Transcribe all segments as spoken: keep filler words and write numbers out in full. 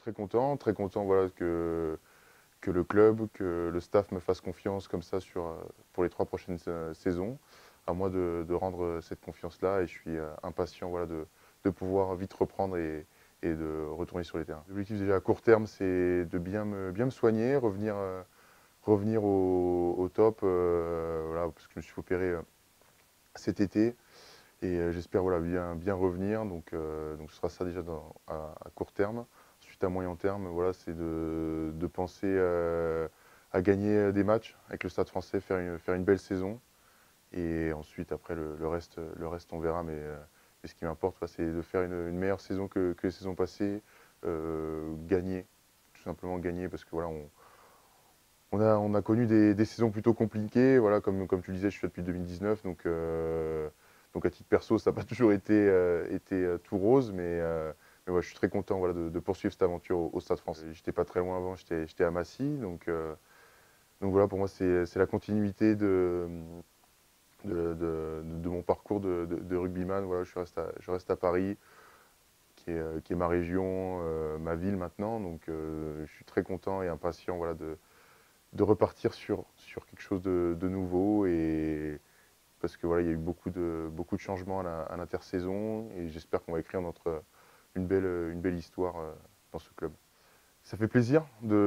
très content, très content voilà, que, que le club, que le staff me fasse confiance comme ça sur, euh, pour les trois prochaines euh, saisons. À moi de, de rendre cette confiance-là et je suis euh, impatient voilà, de, de pouvoir vite reprendre et, et de retourner sur les terrains. L'objectif déjà à court terme, c'est de bien me, bien me soigner, revenir, euh, revenir au, au top, euh, voilà, parce que je me suis opéré euh, cet été. Et euh, j'espère voilà, bien, bien revenir. Donc, euh, donc ce sera ça déjà dans, à, à court terme. Ensuite, à moyen terme, voilà, c'est de, de penser euh, à gagner des matchs avec le Stade français, faire une, faire une belle saison. Et ensuite, après, le, le reste, le reste, on verra. Mais, euh, mais ce qui m'importe, voilà, c'est de faire une, une meilleure saison que, que les saisons passées. Euh, gagner, tout simplement gagner, parce que voilà, on, on a, on a connu des, des saisons plutôt compliquées. Voilà, comme, comme tu le disais, je suis là depuis deux mille dix-neuf. Donc, euh, donc à titre perso, ça n'a pas toujours été, euh, été euh, tout rose. Mais, euh, mais ouais, je suis très content voilà, de, de poursuivre cette aventure au, au Stade français. J'étais pas très loin avant, j'étais à Massy. Donc, euh, donc voilà, pour moi, c'est la continuité de, de, de, de mon parcours de, de, de rugbyman. Voilà, je, reste à, je reste à Paris, qui est, qui est ma région, euh, ma ville maintenant. Donc euh, je suis très content et impatient voilà, de de repartir sur, sur quelque chose de, de nouveau et parce que voilà, il y a eu beaucoup de, beaucoup de changements à l'intersaison et j'espère qu'on va écrire notre, une, belle, une belle histoire euh, dans ce club. Ça fait plaisir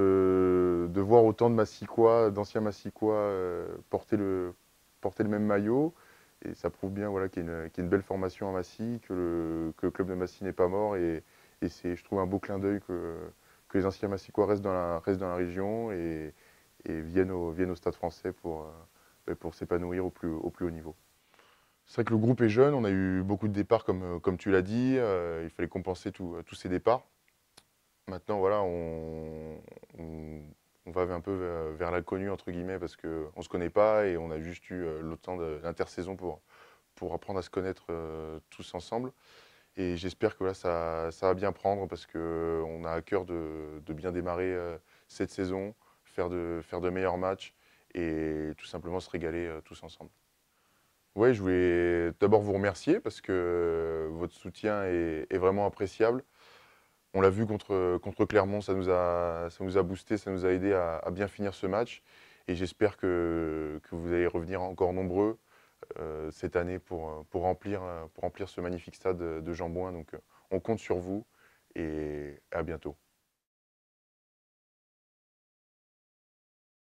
de, de voir autant de Massicois, d'anciens Massicois euh, porter, le, porter le même maillot et ça prouve bien voilà, qu'il y, qu y, a une belle formation à Massy, que le, que le club de Massy n'est pas mort et, et c'est, je trouve, un beau clin d'œil que, que les anciens Massicois restent dans la, restent dans la région et, et viennent, au, viennent au Stade français pour, euh, pour s'épanouir au plus, au plus haut niveau. C'est vrai que le groupe est jeune, on a eu beaucoup de départs comme, comme tu l'as dit, euh, il fallait compenser tout, tous ces départs. Maintenant, voilà, on, on, on va un peu vers, vers l'inconnu, entre guillemets, parce qu'on ne se connaît pas et on a juste eu euh, le temps de l'intersaison pour, pour apprendre à se connaître euh, tous ensemble. Et j'espère que là, ça, ça va bien prendre parce qu'on a à cœur de, de bien démarrer euh, cette saison, faire de, faire de meilleurs matchs et tout simplement se régaler euh, tous ensemble. Ouais, je voulais d'abord vous remercier parce que votre soutien est, est vraiment appréciable. On l'a vu contre, contre Clermont, ça nous a, ça nous a boosté, ça nous a aidé à, à bien finir ce match. Et j'espère que, que vous allez revenir encore nombreux euh, cette année pour, pour, remplir, pour remplir ce magnifique stade de Jean Bouin. Donc on compte sur vous et à bientôt.